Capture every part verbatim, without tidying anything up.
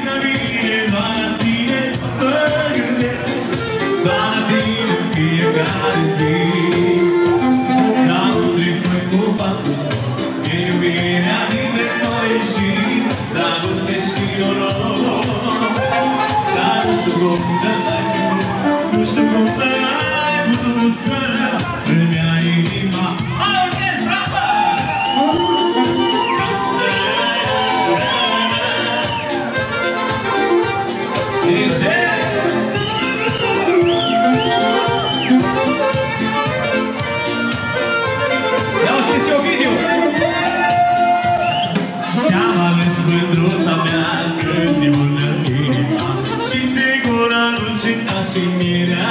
la mine, doar la tine mă gândesc, doar la tine în fiecare zi. Dar nu trec mai cu faptul, e iubirea dintre noi și dragoste și noroc. Dar nu știu cum de ai putut, nu știu cum de ai putut să îmi ia inima. Orchestra, bă! Iau știți eu video! Te-am ales mândruța mea când e bună inima și-ți sigura lucina și mirea.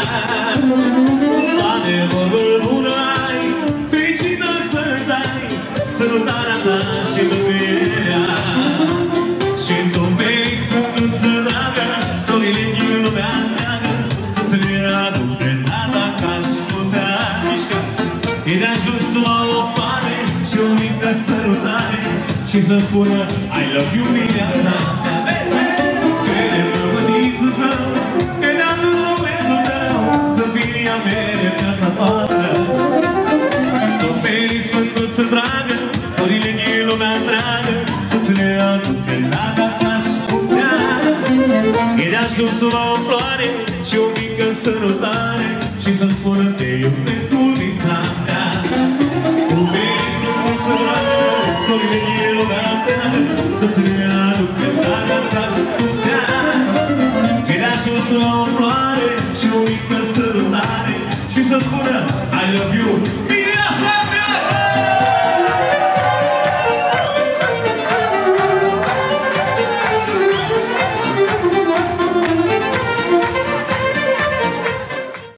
Adevărul bun ai, fericită să dai sărutarea ta și iubirea. Și-n tu meriți mândruță dragă, florile din lumea întreagă să-ți le aduc pe data că-aș putea mișca. E de ajuns doar o pare și o mică sărutare și să-mi spună I love you viața. Crede-mă, mădiță său, că de ajuns Dumnezeu tău să fie a mea viața toată. Tu meriți mândruță dragă, florile din lumea întreagă să-ți le aduc pe data că-aș putea. E de ajuns doar o floare și o mică sărutare și să-mi spună te iubesc.